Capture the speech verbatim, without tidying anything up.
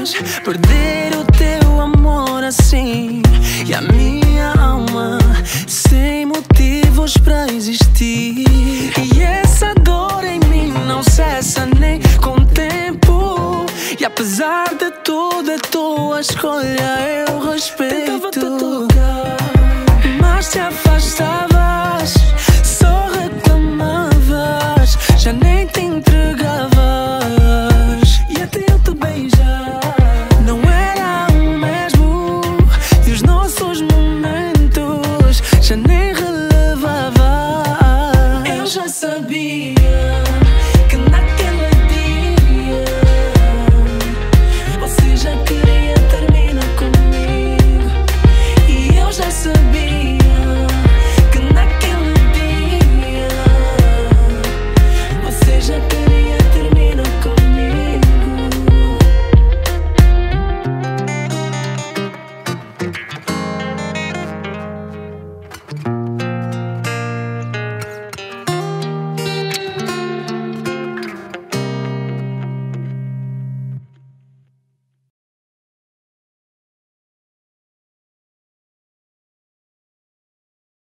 mais perder o teu amor assim, e a minha alma sem motivos pra existir. E essa dor em mim não cessa nem com o tempo, e apesar de tudo é tua escolha, eu respeito. Tentava te tocar, mas te afastava.